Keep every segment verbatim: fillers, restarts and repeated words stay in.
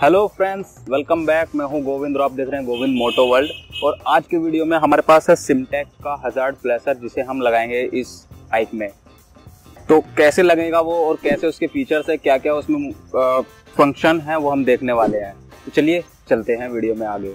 Hello friends, welcome back. मैं हूं गोविंद और आप देख रहे हैं गोविंद मोटो वर्ल्ड। और आज के वीडियो में हमारे पास है सिमटेक का हजार्ड फ्लैशर, जिसे हम लगाएंगे इस बाइक में। तो कैसे लगेगा वो और कैसे उसके फीचर्स है, क्या क्या उसमें फंक्शन है, वो हम देखने वाले हैं। तो चलिए चलते हैं वीडियो में आगे।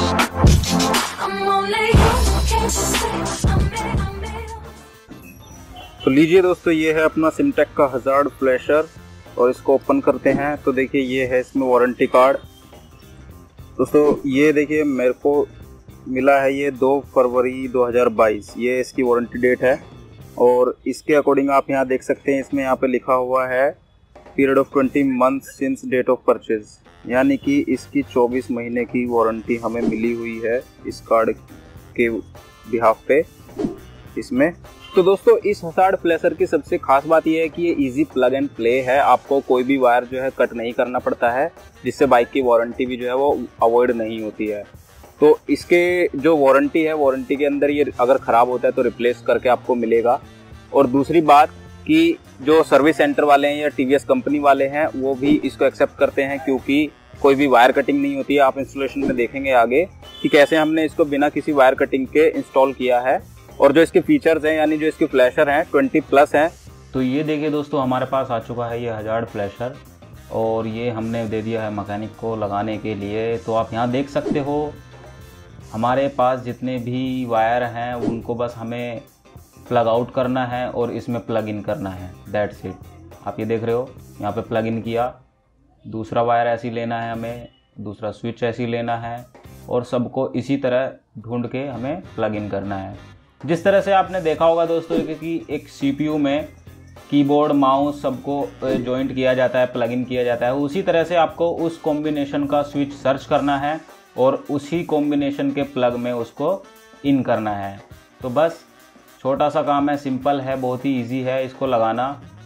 तो लीजिए दोस्तों, ये है अपना सिमटेक का हजार्ड फ्लैशर और इसको ओपन करते हैं। तो देखिए ये है इसमें वारंटी कार्ड। दोस्तों ये देखिए मेरे को मिला है ये दो फरवरी दो हज़ार बाईस, ये इसकी वारंटी डेट है। और इसके अकॉर्डिंग आप यहाँ देख सकते हैं, इसमें यहाँ पे लिखा हुआ है period of twenty month since date of purchase, यानी कि इसकी चौबीस महीने की वारंटी हमें मिली हुई है इस कार्ड के बिहाफ पे इसमें। तो दोस्तों इस हजार्ड फ्लैशर की सबसे खास बात यह है कि ये इजी प्लग एंड प्ले है। आपको कोई भी वायर जो है कट नहीं करना पड़ता है, जिससे बाइक की वारंटी भी जो है वो अवॉइड नहीं होती है। तो इसके जो वारंटी है, वारंटी के अंदर ये अगर ख़राब होता है तो रिप्लेस करके आपको मिलेगा। और दूसरी बात कि जो सर्विस सेंटर वाले हैं या टीवीएस कंपनी वाले हैं वो भी इसको एक्सेप्ट करते हैं, क्योंकि कोई भी वायर कटिंग नहीं होती है। आप इंस्टॉलेशन में देखेंगे आगे कि कैसे हमने इसको बिना किसी वायर कटिंग के इंस्टॉल किया है। और जो इसके फीचर्स हैं, यानी जो इसके फ्लैशर हैं ट्वेंटी प्लस हैं। तो ये देखिए दोस्तों, हमारे पास आ चुका है ये हजार्ड फ्लैशर और ये हमने दे दिया है मैकेनिक को लगाने के लिए। तो आप यहाँ देख सकते हो हमारे पास जितने भी वायर हैं उनको बस हमें प्लग आउट करना है और इसमें प्लग इन करना है, दैट्स इट। आप ये देख रहे हो यहाँ पे प्लग इन किया, दूसरा वायर ऐसे ही लेना है हमें, दूसरा स्विच ऐसे ही लेना है और सबको इसी तरह ढूंढ के हमें प्लग इन करना है। जिस तरह से आपने देखा होगा दोस्तों कि एक सीपीयू में कीबोर्ड माउस सबको जॉइंट किया जाता है, प्लग इन किया जाता है, उसी तरह से आपको उस कॉम्बिनेशन का स्विच सर्च करना है और उसी कॉम्बिनेशन के प्लग में उसको इन करना है। तो बस छोटा सा काम है, सिंपल है, बहुत ही इजी है इसको लगाना।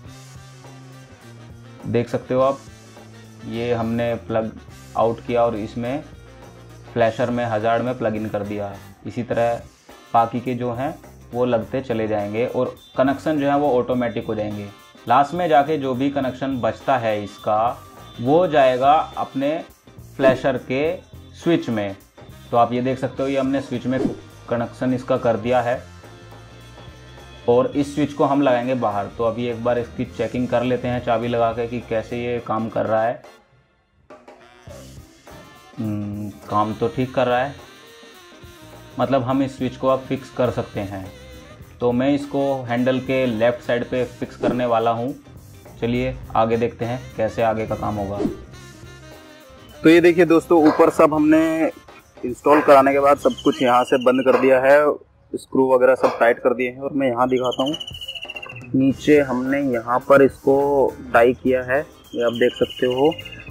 देख सकते हो आप, ये हमने प्लग आउट किया और इसमें फ्लैशर में हजार्ड में प्लग इन कर दिया। इसी तरह बाकी के जो हैं वो लगते चले जाएंगे और कनेक्शन जो है वो ऑटोमेटिक हो जाएंगे। लास्ट में जाके जो भी कनेक्शन बचता है इसका वो जाएगा अपने फ्लैशर के स्विच में। तो आप ये देख सकते हो, ये हमने स्विच में कनेक्शन इसका कर दिया है और इस स्विच को हम लगाएंगे बाहर। तो अभी एक बार इसकी चेकिंग कर लेते हैं चाबी लगा के कि कैसे ये काम कर रहा है। काम तो ठीक कर रहा है, मतलब हम इस स्विच को अब फिक्स कर सकते हैं। तो मैं इसको हैंडल के लेफ़्ट साइड पे फिक्स करने वाला हूँ। चलिए आगे देखते हैं कैसे आगे का काम होगा। तो ये देखिए दोस्तों, ऊपर सब हमने इंस्टॉल कराने के बाद सब कुछ यहाँ से बंद कर दिया है, स्क्रू वगैरह सब टाइट कर दिए हैं। और मैं यहाँ दिखाता हूँ, नीचे हमने यहाँ पर इसको टाई किया है, ये आप देख सकते हो।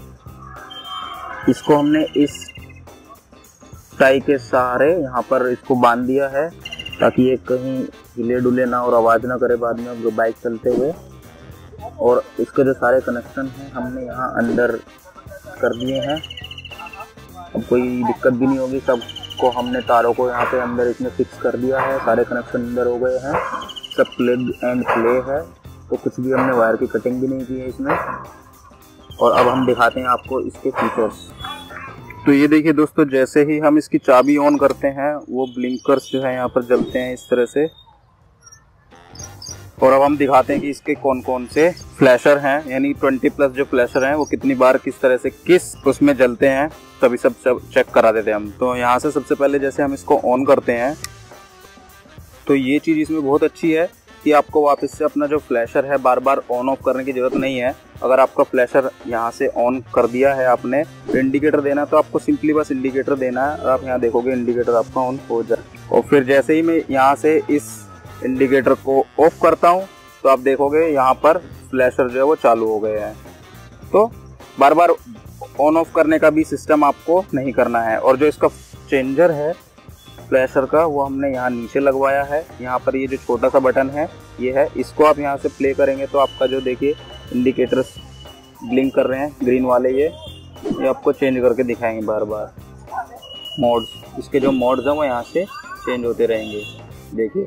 इसको हमने इस टाई के सहारे यहाँ पर इसको बांध दिया है ताकि ये कहीं हिले डुले ना और आवाज़ ना करे बाद में बाइक चलते हुए। और इसके जो सारे कनेक्शन हैं हमने यहाँ अंदर कर दिए हैं। अब कोई दिक्कत भी नहीं होगी, सबको हमने तारों को यहाँ पे अंदर इसमें फिक्स कर दिया है, सारे कनेक्शन अंदर हो गए हैं, सब प्लग एंड प्ले है। तो कुछ भी हमने वायर की कटिंग भी नहीं की है इसमें। और अब हम दिखाते हैं आपको इसके फीचर्स। तो ये देखिए दोस्तों, जैसे ही हम इसकी चाबी ऑन करते हैं वो ब्लिंकर्स जो है यहाँ पर जलते हैं इस तरह से। और अब हम दिखाते हैं कि इसके कौन कौन से फ्लैशर हैं, यानी ट्वेंटी प्लस जो फ्लैशर हैं वो कितनी बार किस तरह से किस उसमें जलते हैं, तभी सब सब चेक करा देते हैं हम। तो यहाँ से सबसे पहले जैसे हम इसको ऑन करते हैं तो ये चीज़ इसमें बहुत अच्छी है कि आपको वापस से अपना जो फ्लैशर है बार बार ऑन ऑफ करने की ज़रूरत नहीं है। अगर आपका फ्लैशर यहाँ से ऑन कर दिया है आपने, तो इंडिकेटर देना तो आपको सिंपली बस इंडिकेटर देना है। आप यहाँ देखोगे इंडिकेटर आपका ऑन हो जाए। और फिर जैसे ही मैं यहाँ से इस इंडिकेटर को ऑफ करता हूँ तो आप देखोगे यहाँ पर फ्लैशर जो है वो चालू हो गए हैं। तो बार बार ऑन ऑफ करने का भी सिस्टम आपको नहीं करना है। और जो इसका चेंजर है फ्लैशर का वो हमने यहाँ नीचे लगवाया है। यहाँ पर ये जो छोटा सा बटन है ये है, इसको आप यहाँ से प्ले करेंगे तो आपका जो देखिए इंडिकेटर्स ब्लिंक कर रहे हैं ग्रीन वाले, ये ये आपको चेंज करके दिखाएंगे बार बार मोड्स। इसके जो मोड्स हैं वो यहाँ से चेंज होते रहेंगे, देखिए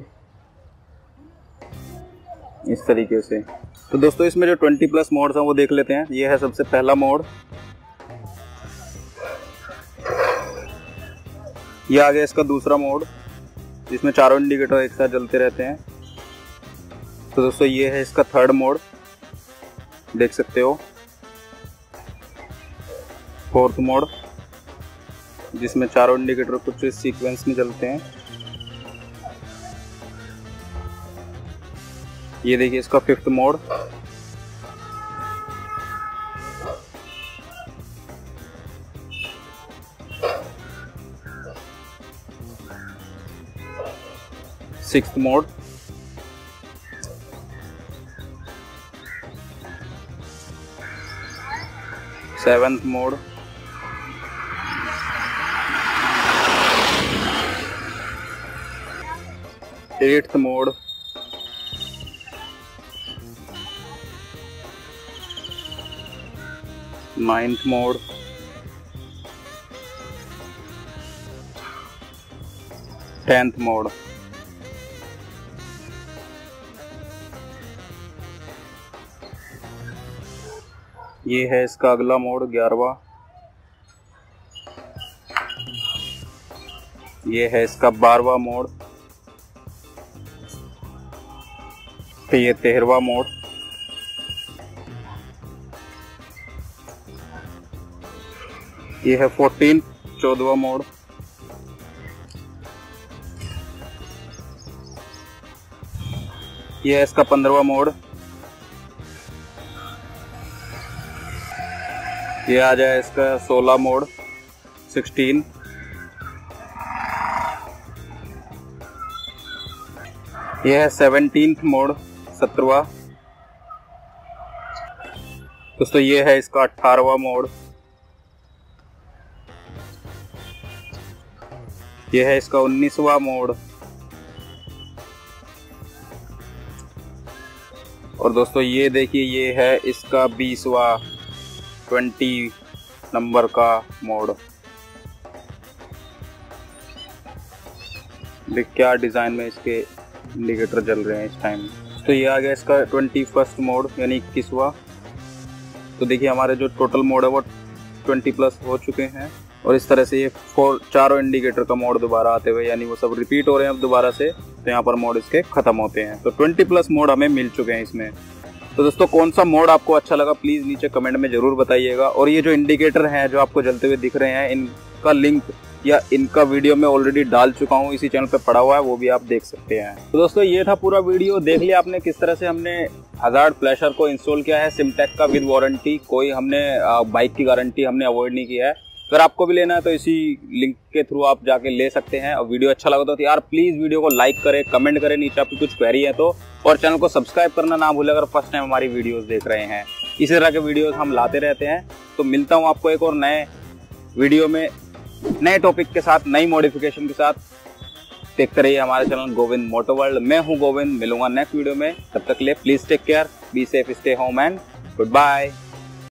इस तरीके से। तो दोस्तों इसमें जो ट्वेंटी प्लस मोड्स हैं वो देख लेते हैं। ये है सबसे पहला मोड, ये आ गया इसका दूसरा मोड, जिसमें चारों इंडिकेटर एक साथ जलते रहते हैं। तो दोस्तों ये है इसका थर्ड मोड, देख सकते हो। फोर्थ मोड, जिसमें चारों इंडिकेटर कुछ सीक्वेंस में जलते हैं। ये देखिए इसका fifth mode. Sixth mode. Seventh mode. Eighth mode. Ninth mode. Tenth mode. ये है इसका अगला मोड, ग्यारहवां। ये है इसका बारहवां मोड। तो ये तेरहवां मोड। ये है फोर्टीन, चौदहवां मोड। ये है इसका पंद्रहवां मोड। ये आ जाए इसका सोलह मोड, सिक्सटीन। ये है सेवनटीन्थ मोड, सत्रहवां। दोस्तों ये है इसका अठारहवां मोड। ये है इसका उन्नीसवां मोड। और दोस्तों ये देखिए, ये है इसका बीसवां, ट्वेंटी नंबर का मोड। देख क्या डिजाइन में इसके इंडिकेटर जल रहे हैं इस टाइम। तो ये आ गया इसका ट्वेंटी फर्स्ट मोड, यानी इक्कीसवां। तो देखिए हमारे जो टोटल मोड है वो ट्वेंटी प्लस हो चुके हैं। और इस तरह से ये फोर चारों इंडिकेटर का मोड दोबारा आते हुए, यानी वो सब रिपीट हो रहे हैं अब दोबारा से। तो यहाँ पर मोड इसके खत्म होते हैं। तो ट्वेंटी प्लस मोड हमें मिल चुके हैं इसमें। तो दोस्तों कौन सा मोड आपको अच्छा लगा प्लीज़ नीचे कमेंट में ज़रूर बताइएगा। और ये जो इंडिकेटर हैं जो आपको जलते हुए दिख रहे हैं, इनका लिंक या इनका वीडियो मैं ऑलरेडी डाल चुका हूँ, इसी चैनल पे पड़ा हुआ है, वो भी आप देख सकते हैं। तो दोस्तों ये था पूरा वीडियो। देख लिया आपने किस तरह से हमने हज़ार्ड फ्लैशर को इंस्टॉल किया है सिमटेक का विद वारंटी। कोई हमने बाइक की गारंटी हमने अवॉइड नहीं किया है। अगर आपको भी लेना है तो इसी लिंक के थ्रू आप जाके ले सकते हैं। और वीडियो अच्छा लगा तो यार प्लीज़ वीडियो को लाइक करें, कमेंट करें नीचे आपकी कुछ क्वेरी है तो। और चैनल को सब्सक्राइब करना ना भूलें अगर फर्स्ट टाइम हमारी वीडियोस देख रहे हैं। इसी तरह के वीडियोस हम लाते रहते हैं। तो मिलता हूँ आपको एक और नए वीडियो में, नए टॉपिक के साथ, नई मॉडिफिकेशन के साथ। देखते रहिए हमारे चैनल गोविंद मोटो वर्ल्ड। मैं हूँ गोविंद, मिलूंगा नेक्स्ट वीडियो में। तब तक के लिए please take care, be safe, stay home and good bye.